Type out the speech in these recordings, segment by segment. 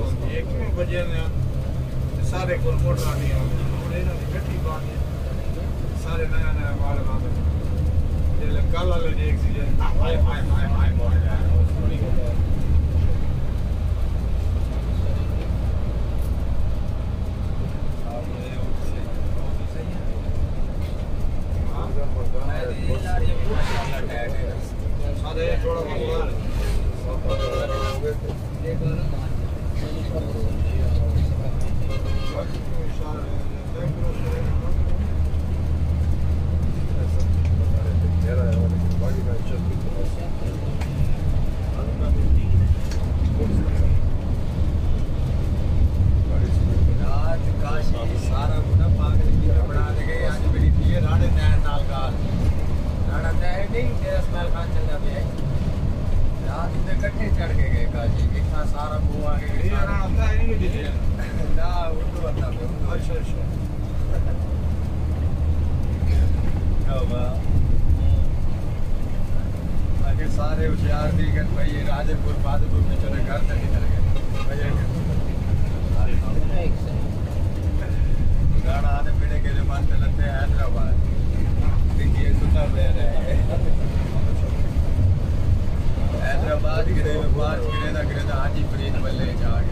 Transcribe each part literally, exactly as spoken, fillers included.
एक में बजे ने सारे को मोटर नहीं आने ना गट्टी बांध सारे नया नया माल बांध ये काला ले एक सीजन हाय हाय हाय हाय मोड़ है उसमें सारे जोड़ा मंगवा सारे होशियार थी कि भाई ये राजेपुर बादपुर में चले घर तक ही चल गए गाना आने पीने के लिए मानते लगते हैं हैदराबाद देखिए सुना रहे हैदराबाद गिरे में मार्च गिरे ना गिरे ना हाजी फरीद बल्ले जाके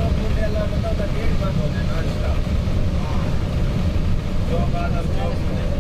चौक